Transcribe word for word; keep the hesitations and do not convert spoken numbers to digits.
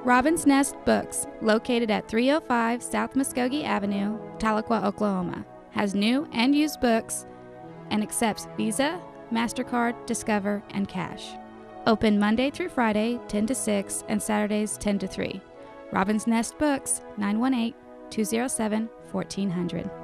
Robbins Nest Books, located at three oh five South Muskogee Avenue, Tahlequah, Oklahoma, has new and used books and accepts Visa, MasterCard, Discover, and cash. Open Monday through Friday, ten to six, and Saturdays, ten to three. Robbins Nest Books, nine one eight, two oh seven, one four zero zero.